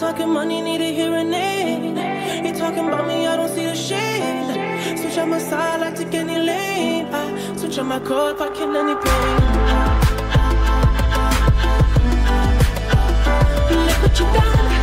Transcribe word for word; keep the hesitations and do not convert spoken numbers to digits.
talking money, need a hearing aid. You talking about me, I don't see the shade. Switch on my side, I take any lane. I switch on my core if I kill any pain. Look what you done.